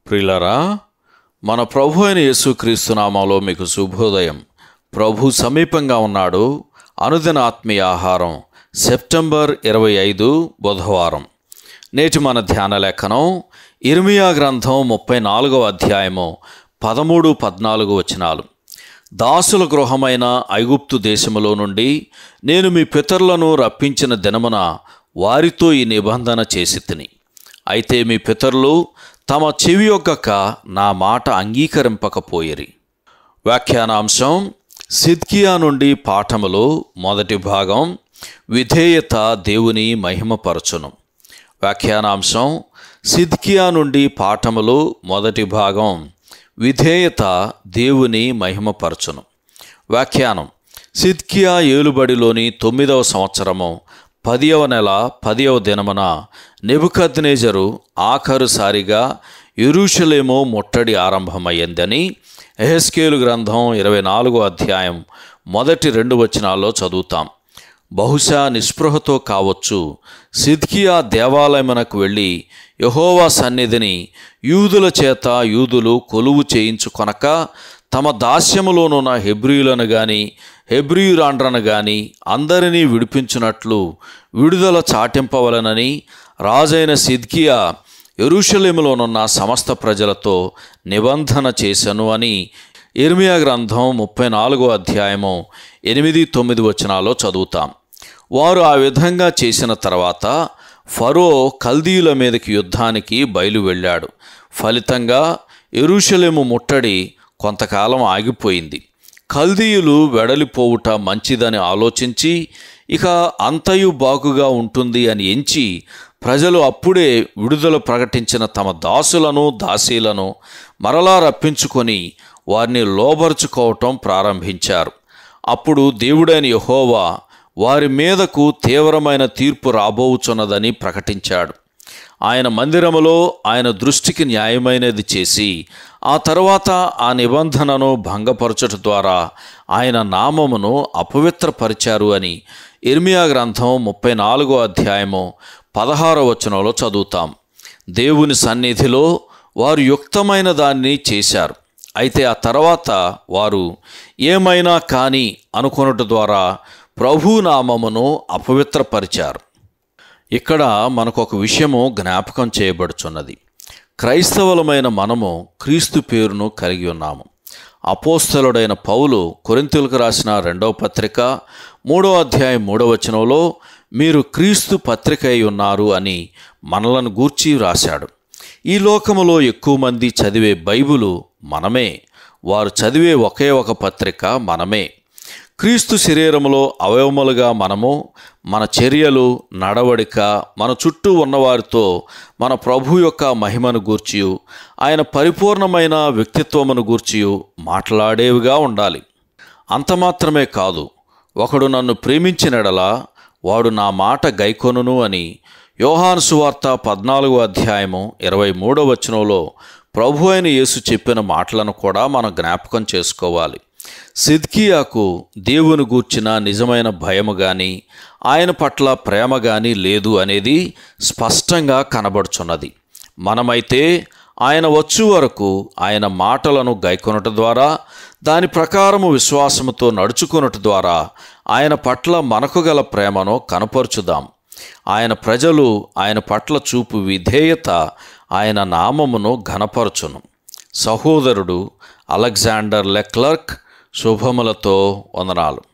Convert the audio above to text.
ప్రియులారా, మన ప్రభు అయిన యేసుక్రీస్తు నామములో మీకు శుభోదయం. ప్రభు సమీపంగా ఉన్నాడు. అనుదిన ఆత్మీయ ఆహారం, సెప్టెంబర్ 25 బుధవారం. నేటి మన ధ్యాన లేఖనం ఇర్మియా గ్రంథం 34వ అధ్యాయము 13-14 వచనాలు. దాసుల గృహమైన ఐగుప్తు దేశములో నుండి నేను మీ పితరులను రప్పించిన దినమున వారితో ఈ నిబంధన చేసి తిని. అయితే మీ పితరులు తమ చెవియొగ్గక నా మాట అంగీకరింపకపోయిరి. వ్యాఖ్యానాంశం సిద్కియా నుండి పాఠములు. మొదటి భాగం, విధేయత దేవుని మహిమపరచును. వ్యాఖ్యానాంశం సిద్కియా నుండి పాఠములు. మొదటి భాగం, విధేయత దేవుని మహిమపరచును. వ్యాఖ్యానం: సిద్కియా ఏలుబడిలోని 9వ సంవత్సరము 10వ నెల 10వ దినమున నెబుకద్నెజరు ఆఖరుసారిగా యెరూషలేము ముట్టడి ఆరంభమయ్యిందని యెహెజ్కేలు గ్రంథం 24వ అధ్యాయం మొదటి 2 వచనాల్లో చదువుతాం. బహుశా నిస్పృహతో కావచ్చు సిద్కియా దేవాలయమునకు వెళ్ళి యెహోవా సన్నిధిని యూదుల చేత యూదులు కొలువు చేయించుకొనక తమ దాస్యములోనున్న హెబ్రీయులను గాని హెబ్రీయురాండ్రను గాని అందరినీ విడిపించున్నట్లు విడుదల చాటింపవలనని రాజైన సిద్కియా యెరూషలేములోనున్న సమస్త ప్రజలతో నిబంధన చేసెను అని ఇర్మియా గ్రంథం 34వ అధ్యాయము 8-9 వచనాల్లో చదువుతాం. వారు ఆ విధంగా చేసిన తర్వాత ఫరో కల్దీయుల మీదకి యుద్ధానికి బయలు వెళ్ళాడు. ఫలితంగా యెరూషలేము ముట్టడి కొంతకాలం ఆగిపోయింది. కల్దీయులు వెడలిపోవుట మంచిదని ఆలోచించి ఇక అంతయు బాగుగా ఉంటుంది అని ఎంచి ప్రజలు అప్పుడే విడుదల ప్రకటించిన తమ దాసులను దాసీలను మరలా రప్పించుకొని వారిని లోబరుచుకోవటం ప్రారంభించారు. అప్పుడు దేవుడైన యెహోవా వారి మీదకు తీవ్రమైన తీర్పు రాబోవుచున్నదని ప్రకటించాడు. ఆయన మందిరములో ఆయన దృష్టికి న్యాయమైనది చేసి ఆ తరువాత ఆ నిబంధనను భంగపరచుట ద్వారా ఆయన నామమును అపవిత్రపరిచారు అని ఇర్మియా గ్రంథం 34వ అధ్యాయము 16వ వచనంలో చదువుతాం. దేవుని సన్నిధిలో వారు యుక్తమైన దాన్ని చేశారు. అయితే ఆ తర్వాత వారు ఏమైనా కానీ అనుకొనుట ద్వారా ప్రభు నామమును అపవిత్రపరిచారు. ఇక్కడ మనకు ఒక విషయము జ్ఞాపకం చేయబడుచున్నది. క్రైస్తవులమైన మనము క్రీస్తు పేరును కలిగి ఉన్నాము. అపోస్తలుడైన పౌలు కొరింథీయులకు రాసిన 2వ పత్రిక 3వ అధ్యాయం 3వ వచనంలో మీరు క్రీస్తు పత్రిక అయి ఉన్నారు అని మనలను గూర్చి రాశాడు. ఈ లోకములో ఎక్కువ మంది చదివే బైబిలు మనమే. వారు చదివే ఒకే ఒక పత్రిక మనమే. క్రీస్తు శరీరములో అవయవములుగా మనము మన చర్యలు, నడవడిక, మన చుట్టూ ఉన్నవారితో మన ప్రభు యొక్క మహిమను గూర్చి, ఆయన పరిపూర్ణమైన వ్యక్తిత్వమును గూర్చి మాట్లాడేవిగా ఉండాలి. అంత మాత్రమే కాదు, ఒకడు నన్ను ప్రేమించినడలా వాడు నా మాట గైకొనును అని యోహాను సువార్త 14వ అధ్యాయము 23వ వచనంలో ప్రభు అయిన యేసు చెప్పిన మాటలను కూడా మనం జ్ఞాపకం చేసుకోవాలి. సిద్కియాకు దేవుని గూర్చిన నిజమైన భయము కానీ ఆయన పట్ల ప్రేమ కానీ లేదు అనేది స్పష్టంగా కనబడుచున్నది. మనమైతే ఆయన వచ్చు వరకు ఆయన మాటలను గైకొనుట ద్వారా, దాని ప్రకారము విశ్వాసముతో నడుచుకొనుట ద్వారా ఆయన పట్ల మనకు గల ప్రేమను కనపరుచుదాం. ఆయన ప్రజలు ఆయన పట్ల చూపు విధేయత ఆయన నామమును ఘనపరచును. సహోదరుడు అలెగ్జాండర్ లెక్లర్క్. శుభములతో వందనాలు.